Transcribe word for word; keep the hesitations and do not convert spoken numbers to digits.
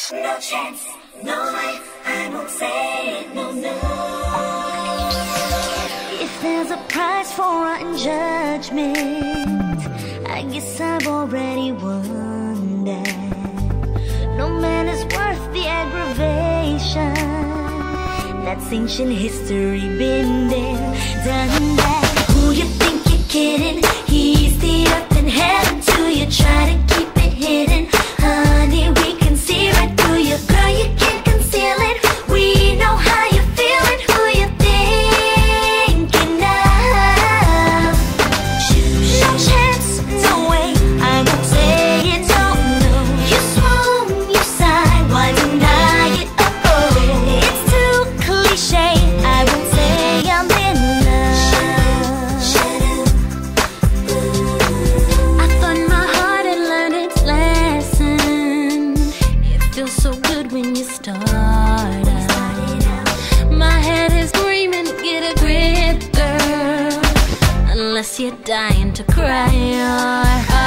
No chance, no way, I won't say it, no, no. If there's a price for our judgment, I guess I've already won that. No man is worth the aggravation. That's ancient history, been there, done that. Who you think you're kidding? He's the earth and heaven to you. Try to keep it hidden, honey, we can see right through you. Girl, you can't conceal it. We know how you're feeling. Who you thinking of? No chance, no way, I won't say it, don't know. You swoon, you sigh, why deny it? Oh, oh, it's too cliche, I won't say I'm in love. I thought my heart had learned its lesson. It feels so good when you start out. My head is screaming, get a grip, girl. Unless you're dying to cry your heart.